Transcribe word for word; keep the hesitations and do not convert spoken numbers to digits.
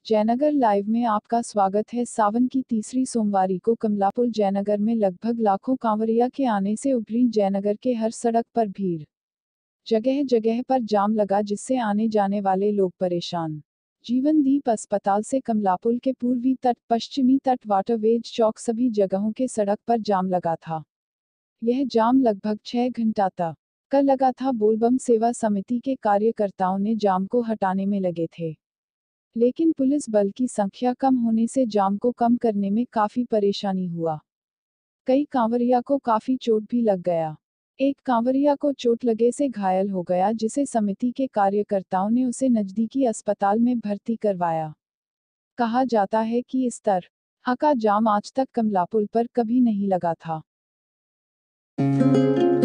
Jaynagar live में आपका स्वागत है। सावन की तीसरी सोमवारी को कमलापुर जयनगर में लगभग लाखों कांवरिया के आने से उभरी जयनगर के हर सड़क पर भीड़। जगह जगह पर जाम लगा जिससे आने जाने वाले लोग परेशान। जीवनदीप अस्पताल से कमलापुर के पूर्वी तट, पश्चिमी तट, वाटरवेज चौक सभी जगहों के सड़क पर जाम लगा था। यह जाम लगभग छह घंटा तक का लगा था। बोलबम सेवा समिति के कार्यकर्ताओं ने जाम को हटाने में लगे थे, लेकिन पुलिस बल की संख्या कम होने से जाम को कम करने में काफी परेशानी हुआ। कई कांवरिया को काफी चोट भी लग गया। एक कांवरिया को चोट लगे से घायल हो गया, जिसे समिति के कार्यकर्ताओं ने उसे नजदीकी अस्पताल में भर्ती करवाया। कहा जाता है कि इस तरह का जाम आज तक कमलापुर पर कभी नहीं लगा था।